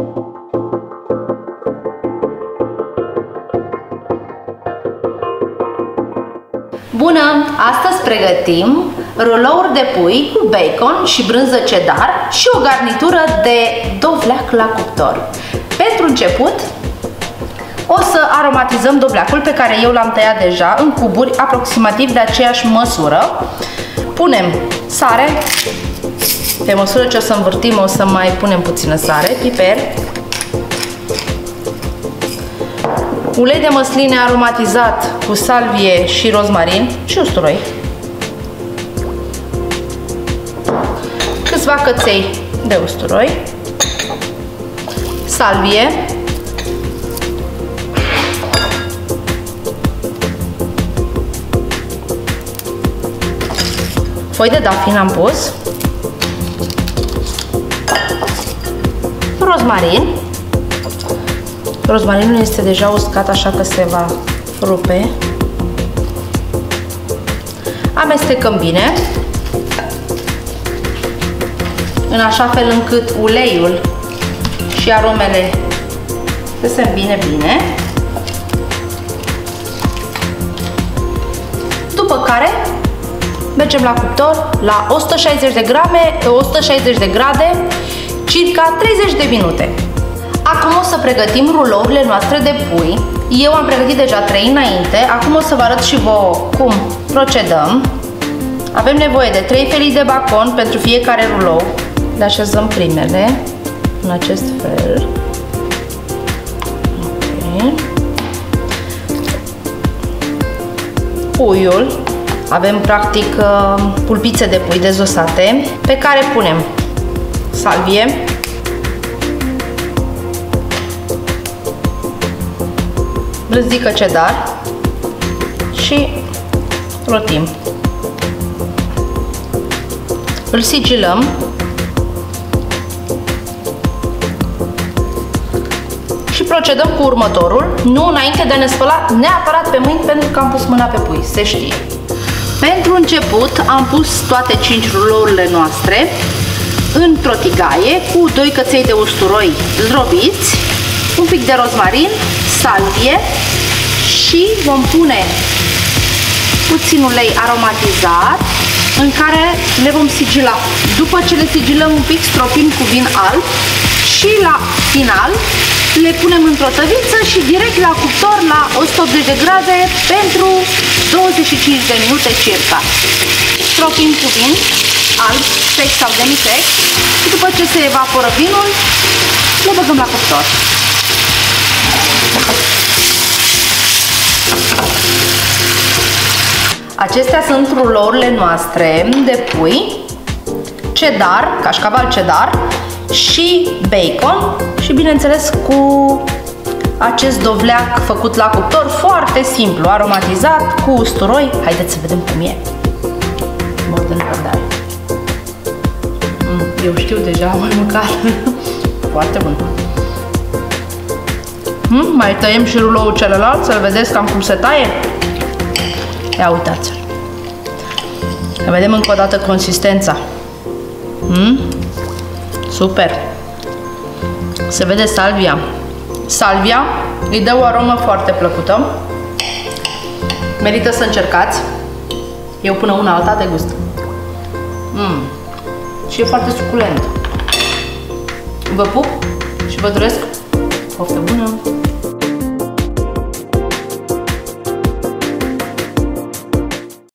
Bună! Astăzi pregătim rulouri de pui cu bacon și brânză cedar și o garnitură de dovleac la cuptor. Pentru început o să aromatizăm dovleacul pe care eu l-am tăiat deja în cuburi aproximativ de aceeași măsură. Punem sare, pe măsură ce o să învârtim o să mai punem puțină sare, piper, ulei de măsline aromatizat cu salvie și rozmarin și usturoi, câțiva căței de usturoi, salvie, foi de dafin am pus, rozmarin. Rozmarinul este deja uscat, așa că se va rupe. Amestecăm bine, în așa fel încât uleiul și aromele să se îmbine bine. După care mergem la cuptor la 160 de grade, circa 30 de minute. Acum o să pregătim rulourile noastre de pui. Eu am pregătit deja 3 înainte. Acum o să vă arăt și vouă cum procedăm. Avem nevoie de 3 felii de bacon pentru fiecare rulou. Le așezăm primele în acest fel. Okay. Puiul. Avem practic pulpițe de pui dezosate pe care punem salvie, brânzică cedar și rotim. Îl sigilăm și procedăm cu următorul, nu înainte de a ne spăla neapărat pe mâini, pentru că am pus mâna pe pui, se știe. Pentru început am pus toate 5 rulourile noastre într-o tigaie cu 2 căței de usturoi zdrobiți, un pic de rozmarin, salvie și vom pune puțin ulei aromatizat în care le vom sigila. După ce le sigilăm un pic, stropim cu vin alb și la final le punem într-o tăviță și direct la cuptor la 180 de grade pentru 25 de minute circa. Stropim cu vin alb, sec sau demisec și după ce se evaporă vinul, le băgăm la cuptor. Acestea sunt rulourile noastre de pui, cedar, cașcaval cedar și bacon și bineînțeles cu acest dovleac făcut la cuptor, foarte simplu, aromatizat cu usturoi. Haideți să vedem cum e. Mor de nerăbdare. Eu știu deja, am mai mâncat. Foarte bun. Mai tăiem și ruloul celălalt, să-l vedeți cam cum se taie. Ia uitați-l. Să vedem încă o dată consistența. Super. Se vede salvia. Salvia îi dă o aromă foarte plăcută. Merită să încercați. Eu până una alta de gust. Și e foarte suculent. Vă pup și vă doresc poftă bună!